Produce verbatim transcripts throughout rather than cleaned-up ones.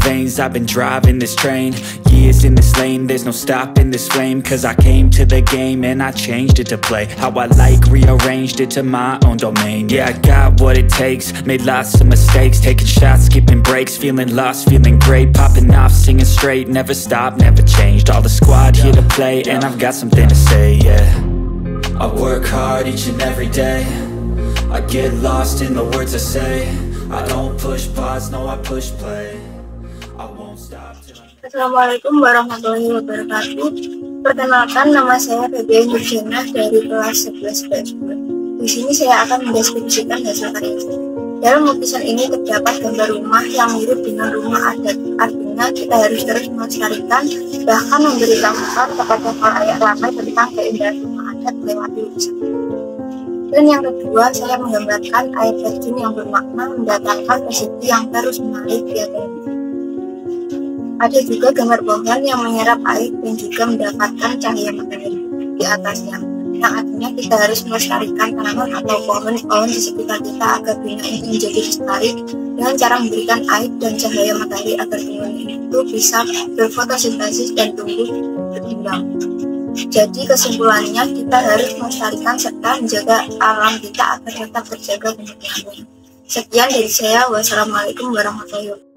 veins, I've been driving this train. Years in this lane, there's no stopping this flame. Cause I came to the game and I changed it to play how I like, rearranged it to my own domain. Yeah, I got what it takes, made lots of mistakes, taking shots, skipping breaks, feeling lost, feeling great, popping off, singing straight, never stopped, never changed. All the squad here to play and I've got something to say, yeah. I work hard each and every day, I get lost in the words I say. I don't push pause, no I push play. I won't stop till I... Assalamualaikum warahmatullahi wabarakatuh. Perkenalkan, nama saya Febrian Nurjana dari kelas sebelas B S dua. Di sini saya akan mendeskripsikan hasil karya saya. Dalam lukisan ini terdapat gambar rumah yang mirip dengan rumah adat. Artinya kita harus terus melestarikan, bahkan memberitahukan kepada khalayak ramai tentang keindahan rumah adat lewat lukisan. Dan yang kedua, saya menggambarkan air terjun yang bermakna mendatangkan rezeki yang terus mengalir di atas. Ada juga gambar pohon yang menyerap air dan juga mendapatkan cahaya matahari di atasnya, yang artinya kita harus melestarikan tanaman atau pohon-pohon di sekitar kita agar bunga itu menjadi lestari dengan cara memberikan air dan cahaya matahari agar bunga itu bisa berfotosintesis dan tumbuh berkembang. Jadi kesimpulannya, kita harus melestarikan serta menjaga alam kita agar tetap terjaga kebersihannya. Sekian dari saya. Wassalamualaikum warahmatullahi wabarakatuh.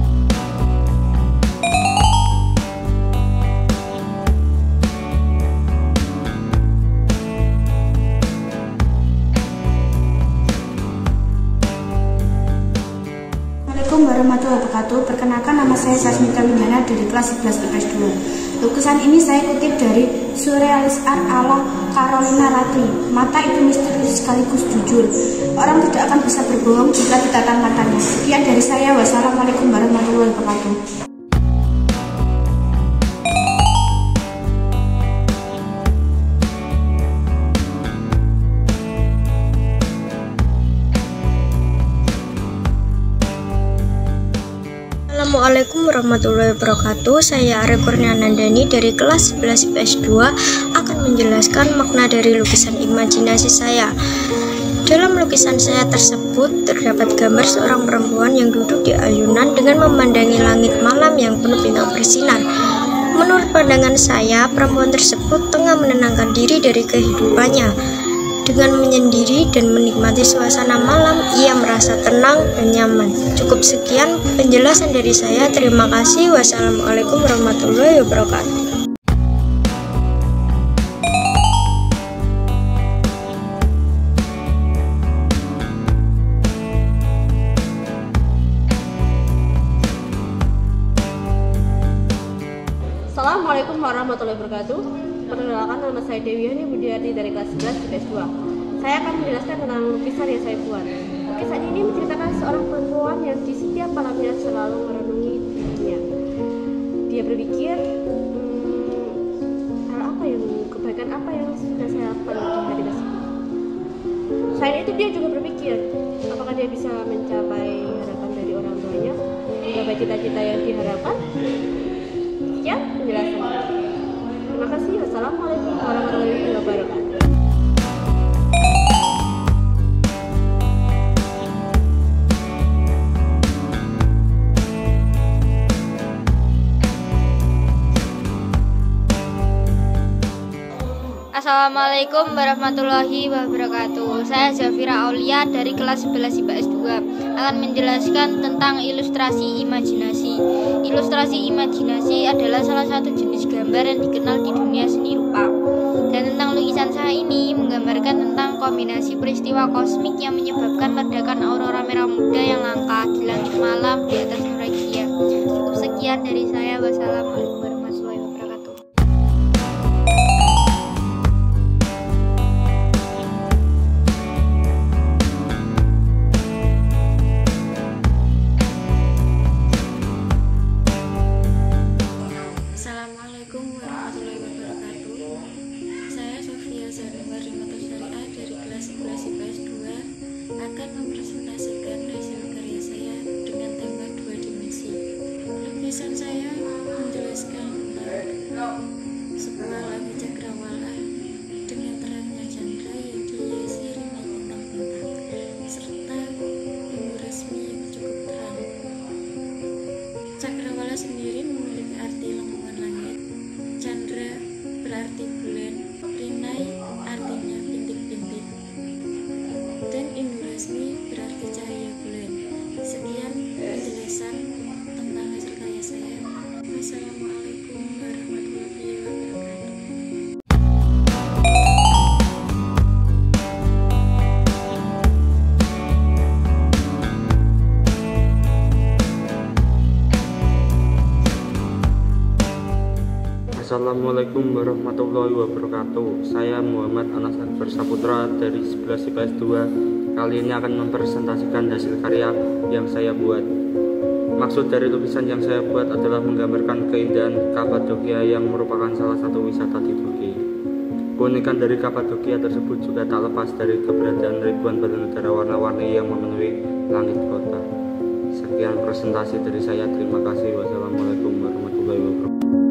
Assalamualaikum warahmatullahi wabarakatuh. Perkenalkan, nama saya Sasmita Winjana dari kelas sebelas I P S dua. Lukisan ini saya kutip dari Surrealist Art ala Carolina Ratri. Mata itu misterius sekaligus jujur. Orang tidak akan bisa berbohong jika ditatap matanya. Sekian dari saya. Wassalamualaikum warahmatullahi wabarakatuh. Assalamualaikum warahmatullahi wabarakatuh. Saya Ari Kurnianandani dari kelas sebelas I P S dua akan menjelaskan makna dari lukisan imajinasi saya. Dalam lukisan saya tersebut terdapat gambar seorang perempuan yang duduk di ayunan dengan memandangi langit malam yang penuh bintang bersinar. Menurut pandangan saya, perempuan tersebut tengah menenangkan diri dari kehidupannya. Dengan menyendiri dan menikmati suasana malam, ia merasa tenang dan nyaman. Cukup sekian penjelasan dari saya. Terima kasih. Wassalamualaikum warahmatullahi wabarakatuh. Assalamualaikum warahmatullahi wabarakatuh. Perkenalkan, nama saya Dewi Yani Budiarti dari kelas sebelas I P S dua. Saya akan menjelaskan tentang lukisan yang saya buat. Lukisan ini menceritakan seorang perempuan yang di setiap malamnya selalu merenungi dirinya. Dia berpikir, hmm, hal apa yang kebaikan apa yang sudah saya lakukan di hari tersebut. Selain itu, dia juga berpikir, apakah dia bisa mencapai harapan dari orang tuanya, mencapai cita-cita yang diharapkan. Sekian penjelasan. Terima kasih. Wassalamualaikum warahmatullahi wabarakatuh. Assalamualaikum warahmatullahi wabarakatuh. Saya Zafira Aulia dari kelas sebelas I P S dua akan menjelaskan tentang ilustrasi imajinasi. Ilustrasi imajinasi adalah salah satu jenis gambar yang dikenal di dunia seni rupa. Dan tentang lukisan saya ini menggambarkan tentang kombinasi peristiwa kosmik yang menyebabkan ledakan aurora merah muda yang langka di langit malam di atas Nuragia. Cukup sekian dari saya. Wassalamualaikum warahmatullahi wabarakatuh. Assalamualaikum warahmatullahi wabarakatuh. Saya Sofia Zanuar Rimotosari dari kelas sebelas I P S dua akan mempresentasikan hasil karya saya dengan tema dua dimensi. Lukisan saya menjelaskan tentang sebuah langit cakrawala dengan terangnya chandra yang dihiasi ribuan bintang-bintang serta lembu resmi yang cukup terang. Cakrawala arti bulan, Rinai artinya bintik-bintik, dan Indurasmi berarti cahaya bulan. Sekian penjelasan tentang hasil karya saya. Wassalamualaikum warahmatullahi wabarakatuh. Assalamualaikum warahmatullahi wabarakatuh. Saya Muhammad Anas Akbar Saputra dari sebelas I P S dua. Kali ini akan mempresentasikan hasil karya yang saya buat. Maksud dari lukisan yang saya buat adalah menggambarkan keindahan Kapadokia yang merupakan salah satu wisata di Turki. Keunikan dari Kapadokia tersebut juga tak lepas dari keberadaan ribuan balon udara warna-warni yang memenuhi langit kota. Sekian presentasi dari saya. Terima kasih. Wassalamualaikum warahmatullahi wabarakatuh.